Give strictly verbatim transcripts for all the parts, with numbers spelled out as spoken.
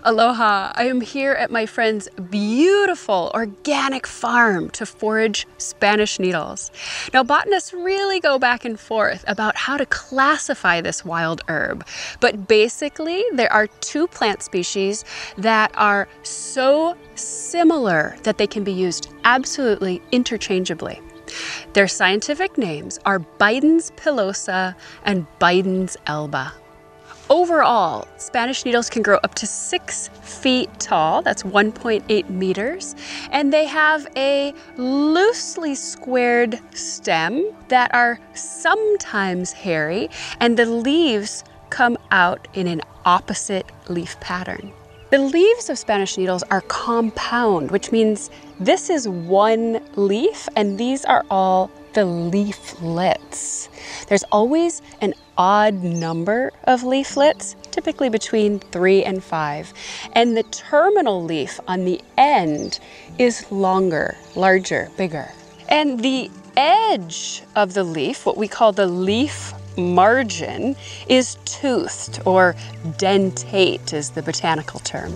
Aloha! I am here at my friend's beautiful organic farm to forage Spanish needles. Now, botanists really go back and forth about how to classify this wild herb, but basically there are two plant species that are so similar that they can be used absolutely interchangeably. Their scientific names are Bidens pilosa and Bidens alba. Overall, Spanish needles can grow up to six feet tall, that's one point eight meters, and they have a loosely squared stem that are sometimes hairy, and the leaves come out in an opposite leaf pattern. The leaves of Spanish needles are compound, which means this is one leaf and these are all the leaflets. There's always an odd number of leaflets, typically between three and five, and the terminal leaf on the end is longer, larger, bigger. And the edge of the leaf, what we call the leaf margin, is toothed, or dentate is the botanical term.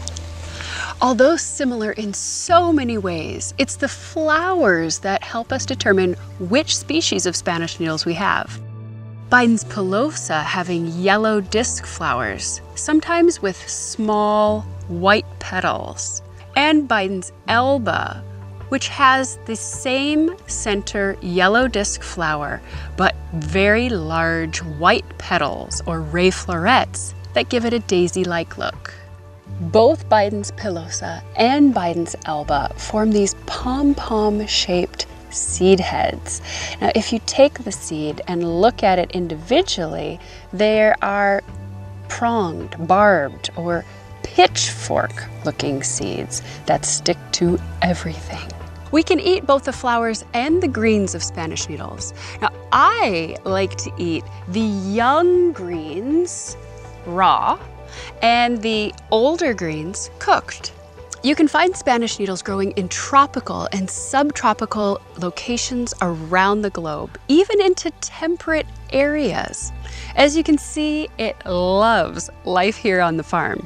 Although similar in so many ways, it's the flowers that help us determine which species of Spanish needles we have. Bidens pilosa having yellow disc flowers, sometimes with small white petals, and Bidens alba, which has the same center yellow disc flower, but very large white petals or ray florets that give it a daisy-like look. Both Bidens pilosa and Bidens alba form these pom-pom shaped seed heads. Now, if you take the seed and look at it individually, there are pronged, barbed, or pitchfork looking seeds that stick to everything. We can eat both the flowers and the greens of Spanish needles. Now, I like to eat the young greens raw and the older greens cooked. You can find Spanish needles growing in tropical and subtropical locations around the globe, even into temperate areas. As you can see, it loves life here on the farm.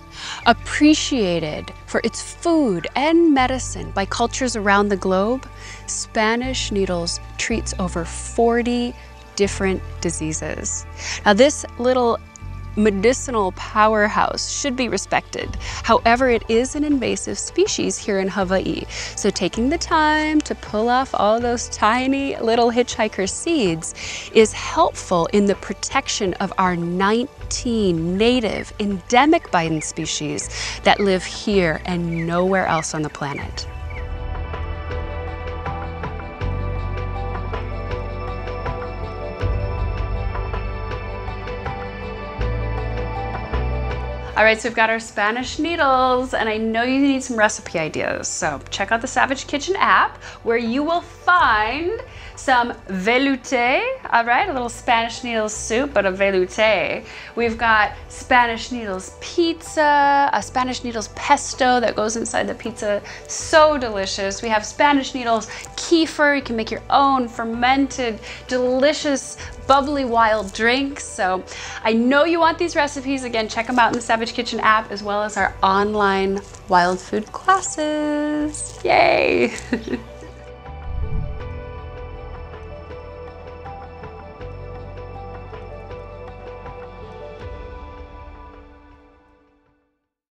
Appreciated for its food and medicine by cultures around the globe, Spanish needles treats over forty different diseases. Now, this little medicinal powerhouse should be respected. However, it is an invasive species here in Hawaii. So taking the time to pull off all those tiny little hitchhiker seeds is helpful in the protection of our nineteen native endemic Bidens species that live here and nowhere else on the planet. All right, so we've got our Spanish needles, and I know you need some recipe ideas. So check out the Savage Kitchen app, where you will find some velouté, all right, a little Spanish needles soup, but a velouté. We've got Spanish needles pizza, a Spanish needles pesto that goes inside the pizza, so delicious. We have Spanish needles kefir. You can make your own fermented, delicious, bubbly wild drinks. So I know you want these recipes. Again, check them out in the Savage Kitchen app, as well as our online wild food classes. Yay!